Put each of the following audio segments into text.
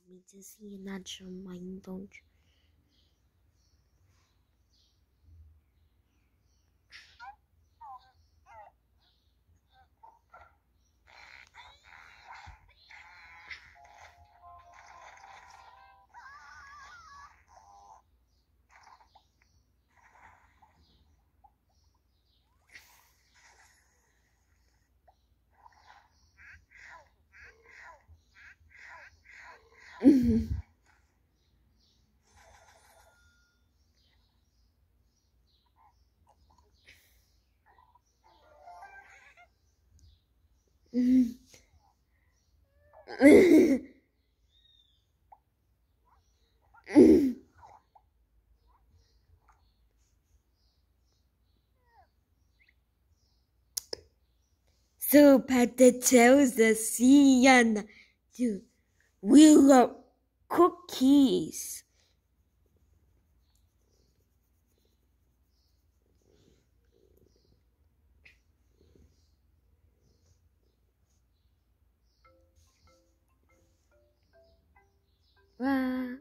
名字是那种马运动剧。Sopa de tells the Sienna to Willow cookies. Wow.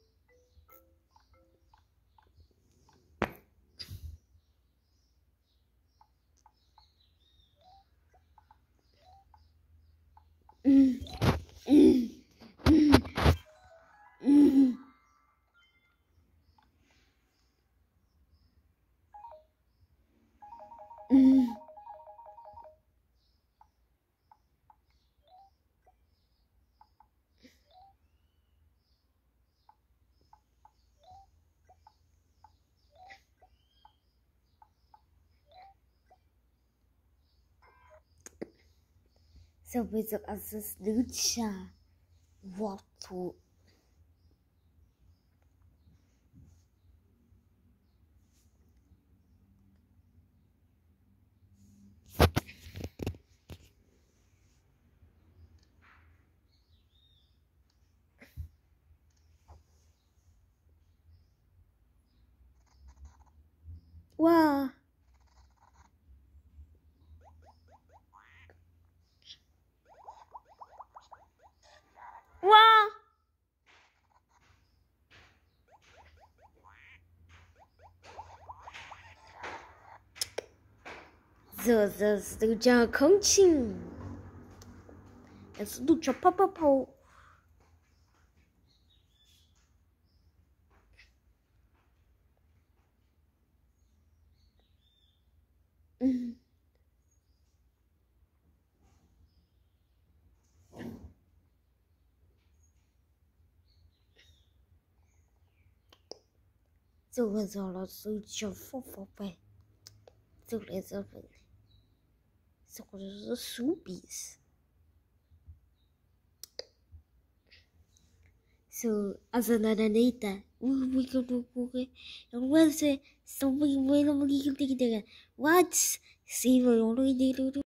So besok Asus lucha waktu wah wah giờ từ giờ không chinh是录着泡泡泡。这个找了是叫泡泡呗，这个这个，这个是鼠鼻子。So, as another data, we go to Google and we'll say something. What? See, we only do